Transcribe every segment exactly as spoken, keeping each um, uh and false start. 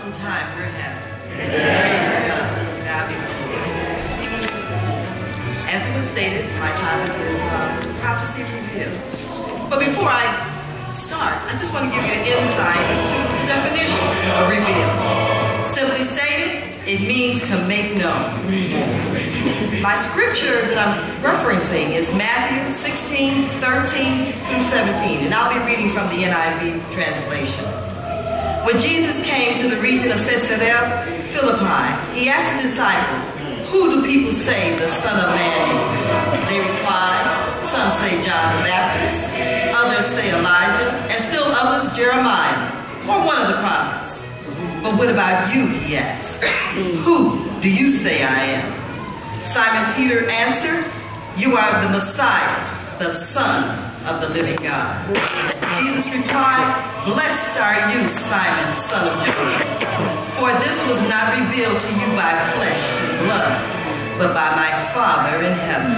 awesome time we're having. Praise God. To God be the glory. As it was stated, my topic is um, prophecy revealed. But before I start, I just want to give you an insight into the definition of revealed. Simply stated, it means to make known. My scripture that I'm referencing is Matthew sixteen, thirteen through seventeen, and I'll be reading from the N I V translation. When Jesus came to the region of Caesarea Philippi, he asked the disciple, "Who do people say the Son of Man is?" They replied, "Some say John the Baptist, others say Elijah, and still others Jeremiah, or one of the prophets. But what about you?" he asked. "Who do you say I am?" Simon Peter answered, "You are the Messiah, the Son of the living God." Jesus replied, "Blessed are you, Simon, son of Jonah, for this was not revealed to you by flesh and blood, but by my Father in heaven."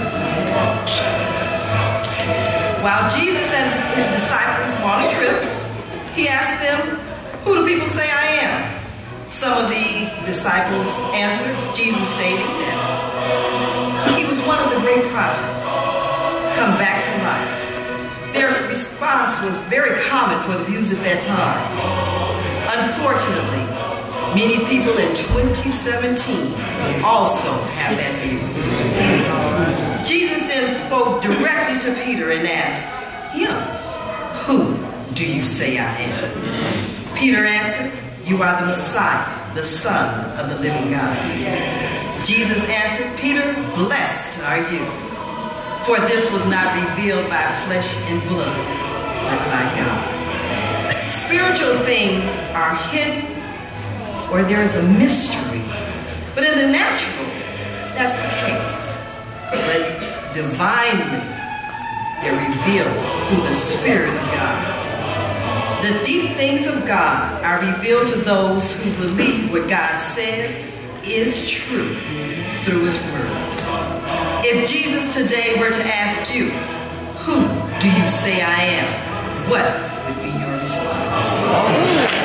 While Jesus and his disciples were on a trip, he asked them, "Who do people say I am?" Some of the disciples answered, Jesus stating that he was one of the great prophets, come back to life. Their response was very common for the Jews at that time. Unfortunately, many people in twenty seventeen also have that view. Jesus then spoke directly to Peter and asked him, "Who do you say I am?" Peter answered, "You are the Messiah, the Son of the living God." Jesus answered, "Peter, blessed are you, for this was not revealed by flesh and blood, but by God." Spiritual things are hidden, or there is a mystery. But in the natural, that's the case. But divinely, they're revealed through the Spirit of God. The deep things of God are revealed to those who believe what God says is true through his word. If Jesus today were to ask you, "Who do you say I am?" what would be your response?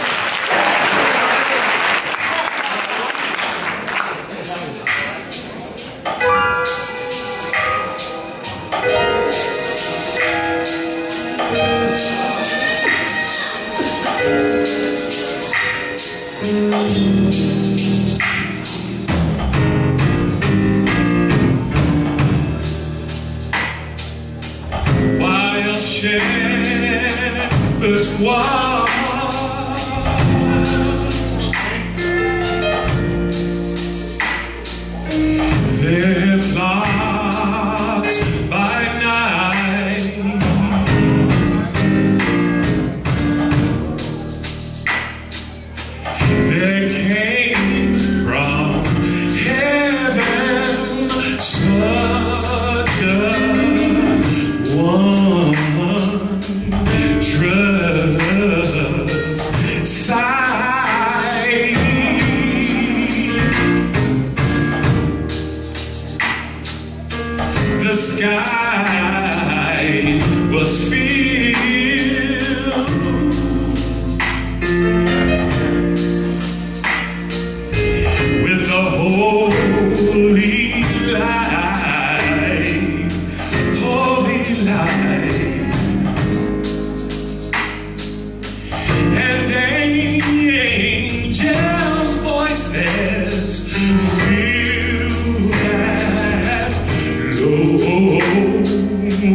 While shepherds watch, their flocks by night, there came from heaven such a wondrous sight. The sky was filled with the holy light, holy light. And angels' voices fill that lonely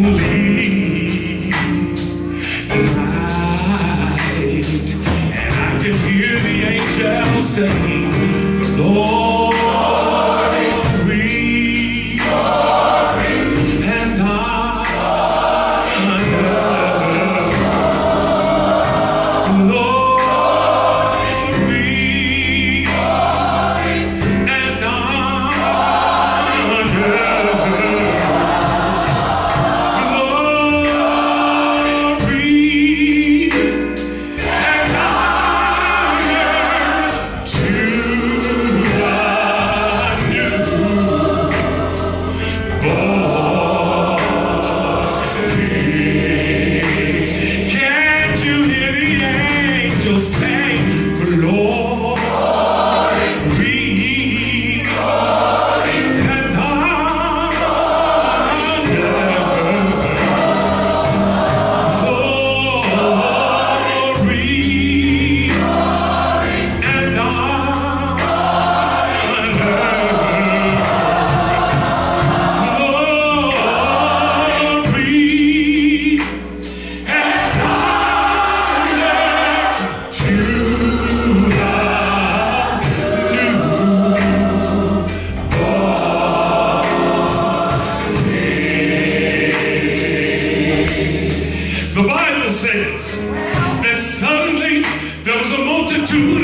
night. And I can hear the angels sing, "Glory, glory, and honor, say, "Glory." to